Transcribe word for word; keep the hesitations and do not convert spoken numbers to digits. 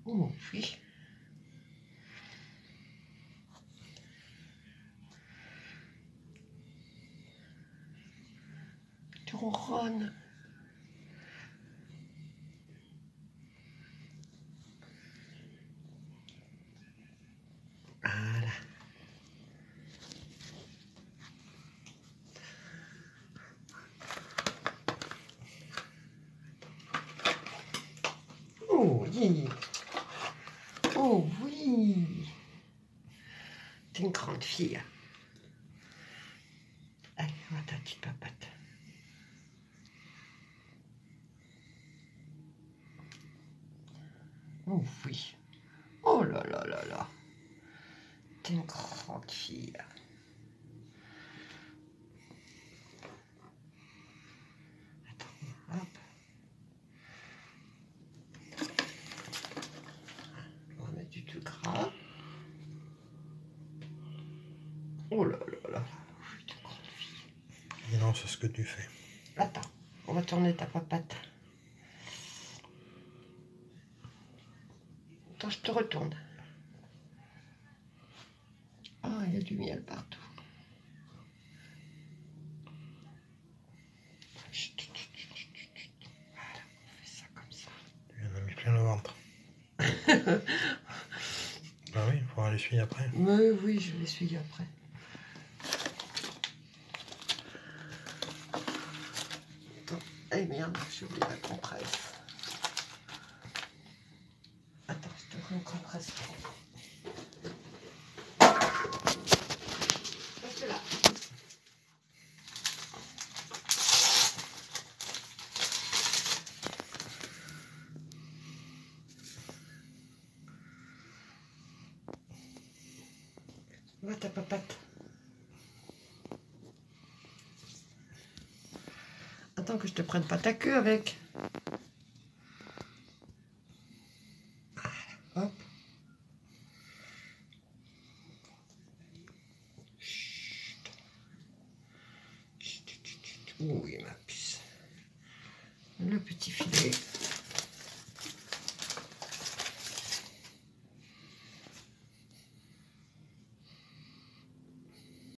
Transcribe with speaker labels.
Speaker 1: Oh oui. Tu ronronnes. Voilà. Oh oui. Oh oui. T'es une grande fille. Allez, on va ta petite papate. Oh oui. Oh là là là là. T'es une grande fille. Attends, hop. On va mettre du tout gras. Oh là là là. T'es une grande fille.
Speaker 2: Et non, c'est ce que tu fais.
Speaker 1: Attends, on va tourner ta papate. Attends, je te retourne. Ah, il y a du miel partout. Chut, chut, chut, chut, chut, chut. Voilà, on fait ça comme ça.
Speaker 2: Tu en as mis plein le ventre. Bah oui, il faudra l'essuyer après.
Speaker 1: Mais oui, je l'essuie après. Attends, eh merde, j'ai oublié la compresse. Attends, je te prends une compresse. Reste là. Va ta papate. Attends que je te prenne pas ta queue avec. Hop. Chut. Chut, chut, chut. Oui, ma puce. Le petit filet.